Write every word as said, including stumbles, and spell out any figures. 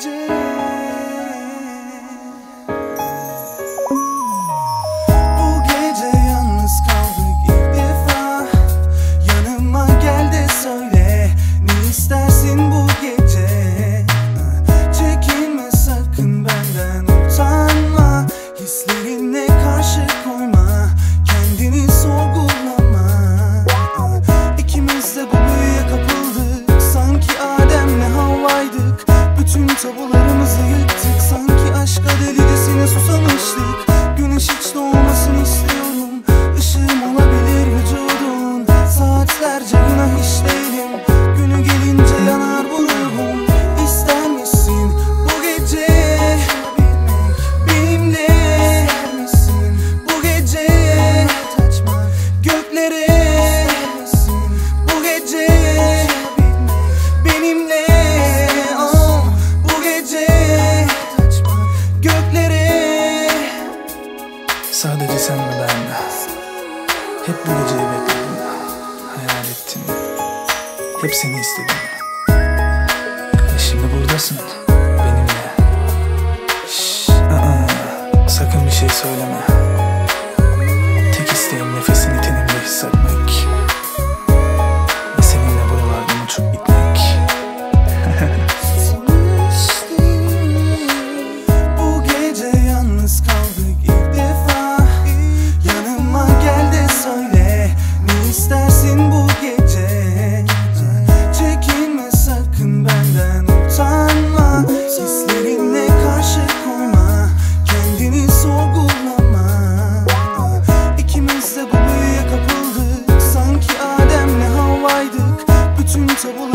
gece. Bu gece yalnız kaldık ilk defa. Yanıma gel de söyle, ne istersin bu gece. Çekinme sakın benden, utanma. Hislerine karşı koyma, kendini sorgulama. İkimiz de bu büyüye kapıldık, sanki Adem'le Havva'ydık. Bütün tabularımızı yıktık, sanki aşka delicesine susamıştık. Güneş hiç doğmasın istiyorum, ışığım olabilir vücudun. Saatlerce günah işleyelim, günü gelince yanar bu ruhum. İster misin bu gece benimle? İster misin bu gece göklere? Bu gece benimle, oh, bu gece göklere. Sadece sen ve ben, hep bu geceyi bekledim, hayal ettim, hep seni istedim. E şimdi buradasın benimle. Şşş, aa, sakın bir şey söyleme. Tek isteğim nefesini tenimde hissetmek ve seninle buralardan uçup gitmek. Bu gece yalnız kaldık ilk defa. Yanıma gel de söyle, ne istersin bu gece. Çekinme sakın benden, utanma. Hislerine karşı koyma, kendini sorgulama. İkimiz de bu büyüye kapıldık, sanki Adem'le Havva'ydık. Bütün tabular